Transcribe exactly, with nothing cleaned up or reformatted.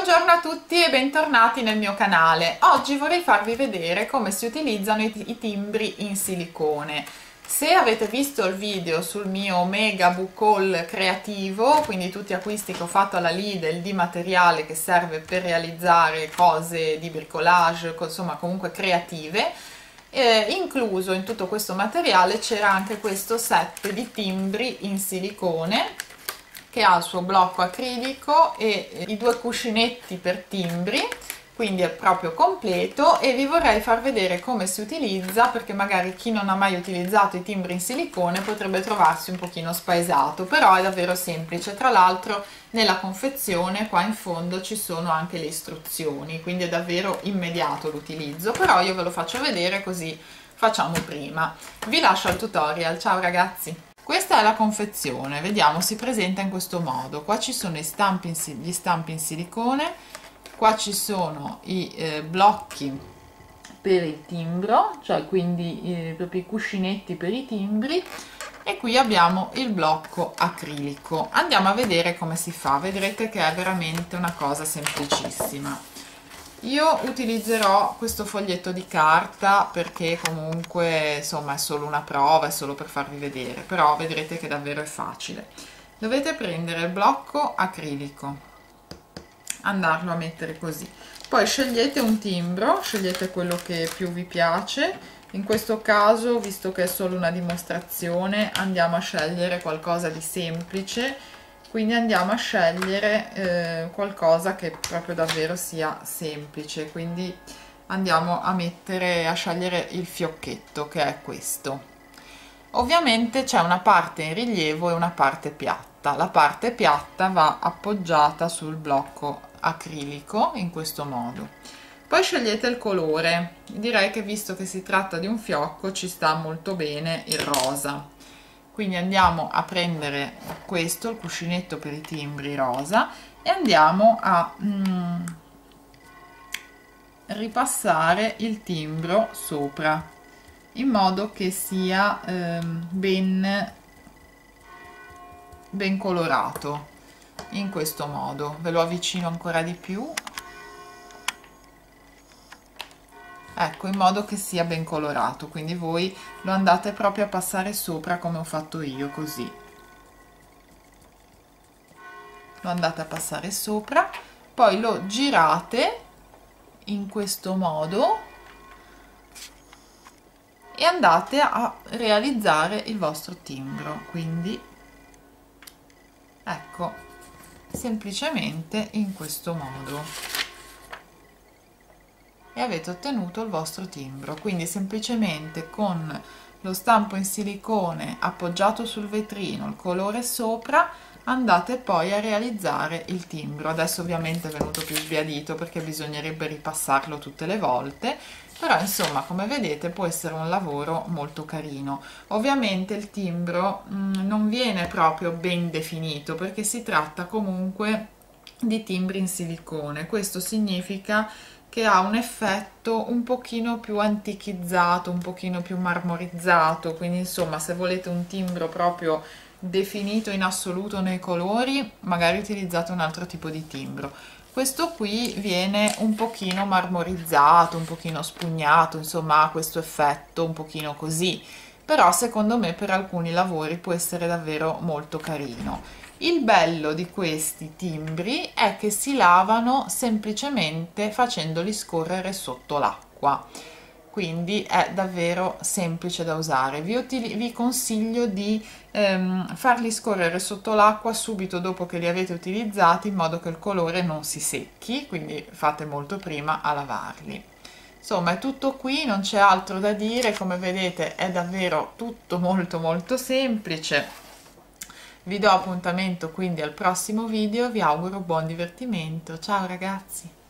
Buongiorno a tutti e bentornati nel mio canale. Oggi vorrei farvi vedere come si utilizzano i, i timbri in silicone. Se avete visto il video sul mio mega book haul creativo, quindi tutti acquisti che ho fatto alla Lidl di materiale che serve per realizzare cose di bricolage, insomma comunque creative, eh, incluso in tutto questo materiale c'era anche questo set di timbri in silicone che ha il suo blocco acrilico e i due cuscinetti per timbri, quindi è proprio completo, e vi vorrei far vedere come si utilizza, perché magari chi non ha mai utilizzato i timbri in silicone potrebbe trovarsi un pochino spaesato, però è davvero semplice. Tra l'altro nella confezione qua in fondo ci sono anche le istruzioni, quindi è davvero immediato l'utilizzo, però io ve lo faccio vedere così facciamo prima. Vi lascio al tutorial, ciao ragazzi! Questa è la confezione, vediamo, si presenta in questo modo. Qua ci sono gli stampi in, gli stampi in silicone, qua ci sono i eh, blocchi per il timbro, cioè quindi eh, proprio i cuscinetti per i timbri, e qui abbiamo il blocco acrilico. Andiamo a vedere come si fa, vedrete che è veramente una cosa semplicissima. Io utilizzerò questo foglietto di carta perché comunque insomma è solo una prova, è solo per farvi vedere, però vedrete che davvero è facile. Dovete prendere il blocco acrilico, andarlo a mettere così, poi scegliete un timbro, scegliete quello che più vi piace. In questo caso, visto che è solo una dimostrazione, andiamo a scegliere qualcosa di semplice. Quindi andiamo a scegliere eh, qualcosa che proprio davvero sia semplice, quindi andiamo a mettere, a scegliere il fiocchetto, che è questo. Ovviamente c'è una parte in rilievo e una parte piatta. La parte piatta va appoggiata sul blocco acrilico in questo modo. Poi scegliete il colore, direi che visto che si tratta di un fiocco ci sta molto bene il rosa. Quindi andiamo a prendere questo, il cuscinetto per i timbri rosa, e andiamo a mm, ripassare il timbro sopra in modo che sia ehm, ben, ben colorato, in questo modo. Ve lo avvicino ancora di più. Ecco, in modo che sia ben colorato, quindi voi lo andate proprio a passare sopra come ho fatto io, così lo andate a passare sopra, poi lo girate in questo modo e andate a realizzare il vostro timbro. Quindi ecco, semplicemente in questo modo, e avete ottenuto il vostro timbro. Quindi semplicemente con lo stampo in silicone appoggiato sul vetrino, il colore sopra, andate poi a realizzare il timbro. Adesso ovviamente è venuto più sbiadito perché bisognerebbe ripassarlo tutte le volte, però insomma come vedete può essere un lavoro molto carino. Ovviamente il timbro mh, non viene proprio ben definito perché si tratta comunque di timbri in silicone. Questo significa che ha un effetto un pochino più antichizzato, un pochino più marmorizzato, quindi insomma se volete un timbro proprio definito in assoluto nei colori, magari utilizzate un altro tipo di timbro. Questo qui viene un pochino marmorizzato, un pochino spugnato, insomma ha questo effetto un pochino così, però secondo me per alcuni lavori può essere davvero molto carino. Il bello di questi timbri è che si lavano semplicemente facendoli scorrere sotto l'acqua, quindi è davvero semplice da usare. Vi, vi consiglio di ehm, farli scorrere sotto l'acqua subito dopo che li avete utilizzati, in modo che il colore non si secchi, quindi fate molto prima a lavarli. Insomma è tutto qui, non c'è altro da dire, come vedete è davvero tutto molto molto semplice. Vi do appuntamento quindi al prossimo video, vi auguro buon divertimento, ciao ragazzi!